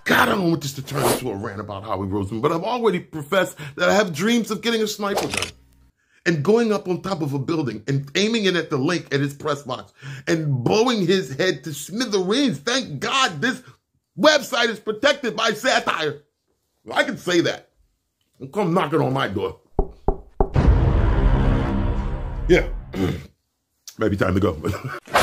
God, I don't want this to turn into a rant about Howie Roseman, but I've already professed that I have dreams of getting a sniper gun and going up on top of a building and aiming it at the link at his press box and blowing his head to smithereens. Thank God this website is protected by satire. I can say that. Don't come knocking on my door. Yeah. Maybe time to go.